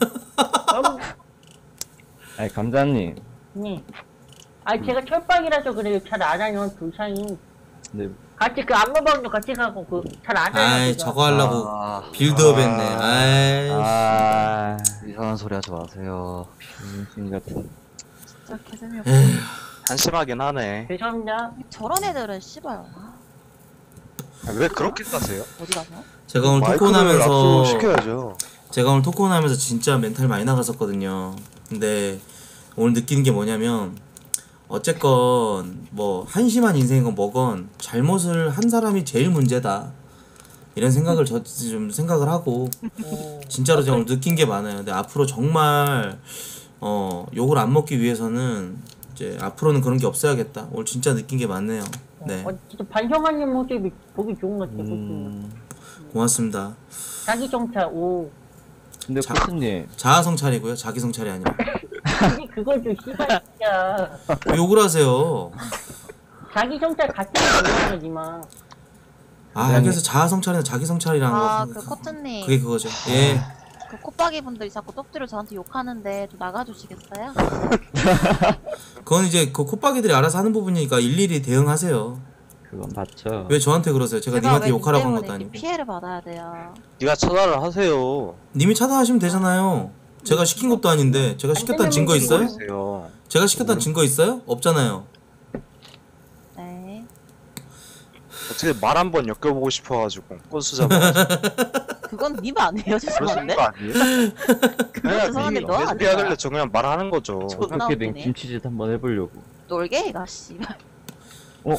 아니 감자님. 네. 아니 제가 철박이라서 그래요. 잘 알아요 둘 사이. 근데 같이 그 안무방도 같이 가고 그 잘 알아요. 아이 그거. 저거 하려고 아. 빌드업 했네. 아이. 아 이상한 소리 하지 마세요. 병신 같은. 진짜 개재미없어. 에휴. 한심하긴 하네. 죄송합니다. 저런 애들은 씨발. 아, 아, 왜 그렇게 따세요? 어디 가서? 제가 오늘 토크온 마이크를 하면서 압수시켜야죠. 제가 오늘 토크온 하면서 진짜 멘탈 많이 나갔었거든요. 근데 오늘 느끼는 게 뭐냐면 어쨌건 뭐 한심한 인생이건 뭐건 잘못을 한 사람이 제일 문제다 이런 생각을 저 좀 생각을 하고 진짜로 제가 오늘 느낀 게 많아요. 근데 앞으로 정말 어 욕을 안 먹기 위해서는 이제 앞으로는 그런 게 없어야겠다. 오늘 진짜 느낀 게 많네요. 네, 어, 진짜 반성하는 모습이 보기 좋은 것 같아요. 음. 고맙습니다. 자기 정찰 오. 근데 자- 코스님. 자아 성찰이고요. 자기 성찰이 아니라. 근데 그걸 좀 씨발 진짜. 왜 욕을 하세요? 자기 정찰 같은 거 거지만. 아, 그래서 자아 성찰이나 자기 성찰이라는 아 거 그 코트님. 그게 그거죠. 예. 그 꽃박이 분들이 자꾸 떡들을 저한테 욕하는데 좀 나가주시겠어요? 그건 이제 그 콧박이들이 알아서 하는 부분이니까 일일이 대응하세요. 그건 맞죠. 왜 저한테 그러세요? 제가 제가 님한테 왜 욕하라고 한 때문에 것도 이렇게 아니고. 피해를 받아야 돼요. 네가 차단을 하세요. 님이 차단하시면 되잖아요. 제가 시킨 것도 아닌데 제가 시켰다는 증거 있어요? 그러세요. 제가 시켰다는 증거 있어요? 없잖아요. 네. 어떻게 말 한번 엮여보고 싶어가지고 건수 잡아가지고. 그건 님 아니에요 그러시는 죄송한데? 거 아니에요? 그냥 죄송한데 님이 너 개소리 아니야. 하길래 저 그냥 말하는 거죠. 존나 어떻게든 웃기네. 김치짓 한번 해보려고. 놀게 이가 씨발. 어?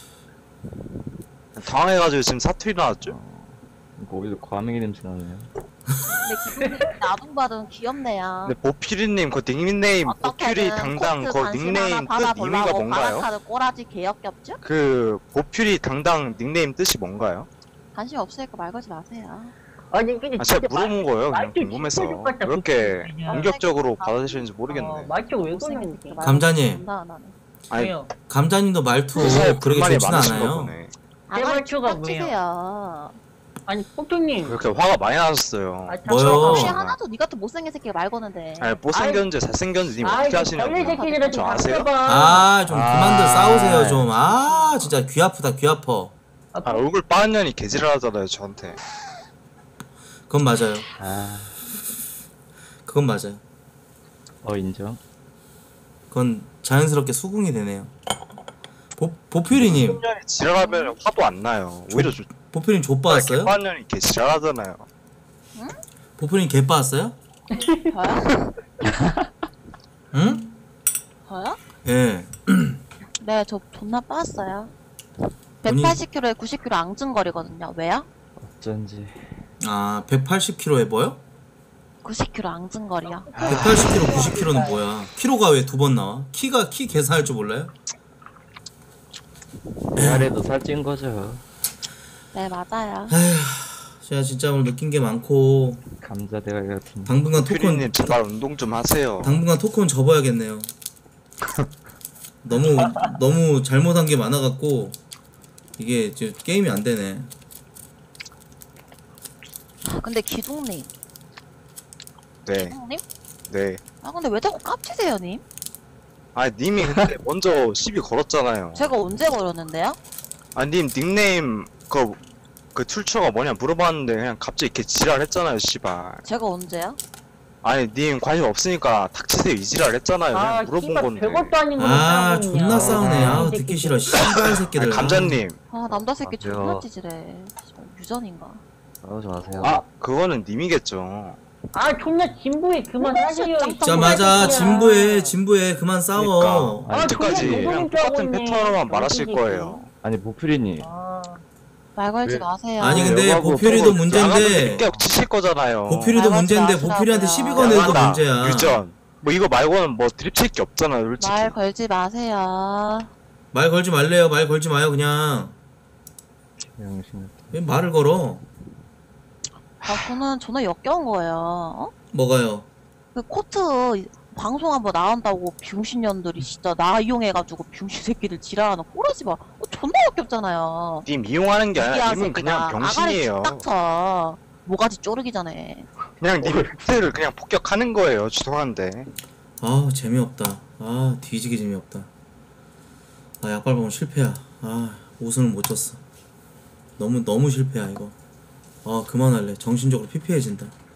당황해가지고 지금 사투리 나왔죠. 이거 오히려 과메기 냄새 나네요. 근데 기분이 나둥바둥 귀엽네요. 근데 보피리님 그 닉네임 보퓨리 당당 그 닉네임 뜻 의미가 뭔가요? 바라카드 꼬라지 개역겹죠? 그 보퓨리 당당 닉네임 뜻이 뭔가요? 관심 없으니까 말 걸지 마세요. 아니 근데 아 제가 진짜 물어본 거예요. 그냥 말투 궁금해서 진짜 똑같다, 왜 이렇게 그냥. 공격적으로 받아들이시는지 모르겠네. 어, 말투 왜 못생긴 그러는지. 새끼 감자님. 존나 안 하네. 아니 왜요? 감자님도 말투 회사에 그렇게 불만이 좋진 많으신가 않아요. 보네. 제 말투가 뭐예요? 치세요. 아니 폭통님. 그렇게 화가 많이 나셨어요. 아, 뭐요? 혹시 하나도 니 같은 못생긴 새끼가 말 거는데. 아니 못생겼는지 잘생겼는지 님 아이, 어떻게 하시냐고. 원래 새끼들은 저 좀 아세요? 아, 좀 아. 그만들 싸우세요 좀. 아, 진짜 귀 아프다 귀 아파. 아, 얼굴 빠은 년이 개지랄하잖아요 저한테. 그건 맞아요. 아, 그건 맞아요. 어 인정. 그건 자연스럽게 수긍이 되네요. 보 보퓨리님, 년이 지랄하면 화도 안 나요. 오히려 좀 보퓨리님 좆빠았어요? 빠은 년이 개지랄하잖아요. 보퓨리님 개빠았어요? 저요? 응? 저요? 예. 네, 저 존나 빠았어요. 백팔십 킬로미터에 구십 킬로미터 앙증거리거든요. 왜요? 어쩐지. 아 백팔십 킬로미터에 뭐요? 구십 킬로미터 앙증거리요. 백팔십 킬로미터 구십 킬로미터는 뭐야? 키로가 왜 두 번 나와? 키가 키 계산할 줄 몰라요? 배알에도 살찐 거죠. 네, 맞아요. 아휴, 제가 진짜 오늘 느낀 게 많고 감자 대가리 같은. 당분간 토크는 피디님 제발 운동 좀 하세요. 당분간 토크는 접어야겠네요. 너무 너무 잘못한 게 많아갖고 이게 이제 게임이 안 되네. 근데 기둥님. 네. 기둥님? 네. 아 근데 왜 자꾸 깝치세요, 님? 아 님이 근데 먼저 시비 걸었잖아요. 제가 언제 걸었는데요? 아 님 닉네임 그, 그 출처가 뭐냐 물어봤는데 그냥 갑자기 이렇게 지랄했잖아요 씨발. 제가 언제요? 아니 님 관심 없으니까 닥치세요 이 지랄 했잖아요. 그냥 아, 물어본 씨발, 건데. 별것도 아닌 거 아 못하고 존나 있냐. 싸우네. 아 이 듣기 새끼들. 싫어. 씨발 새끼들. 아니, 감자님. 아 남자 새끼 맞아요. 존나 찌질해. 씨발, 유전인가? 싸우지 마세요. 아 그거는 님이겠죠. 아 존나 진부해 그만 하세요. 이 자 맞아 진부해 진부해 그만 싸워. 그러니까 아니 아, 그때까지 그건 그냥 노동인 똑같은 줄 알고 패턴으로만 있네. 말하실 거예요. 아니 모프리님. 말 걸지 왜? 마세요. 아니 근데 여가부 보필이도 그거 문제인데 나가도 치실 거잖아요. 보필이도 말 걸지 문제인데 마시라고요. 보필이한테 시비 거는 애도 야간다, 문제야. 유전. 뭐 이거 말고는 뭐 드립 칠 게 없잖아요 솔직히. 말 걸지 마세요. 말 걸지 말래요. 말 걸지 마요 그냥. 양심. 왜 말을 걸어? 아 저는 존나 역겨운 거예요. 어? 뭐가요? 그 코트 방송 한번 나온다고 병신년들이 진짜 나 이용해가지고 병신 새끼들 지랄하는 꼬라지 마. 어, 존나 역겹잖아요. 님 이용하는 게 아니라 이기한 님은 그냥 새끼가 병신이에요. 아가리 딱 모가지 쪼르기 전에. 그냥 님 팩트를 그냥 폭격하는 거예요. 죄송한데. 아 재미없다. 아 뒤지게 재미없다. 아 약발방은 실패야. 아 우승을 못 졌어. 너무 너무 실패야 이거. 아 그만할래. 정신적으로 피폐해진다.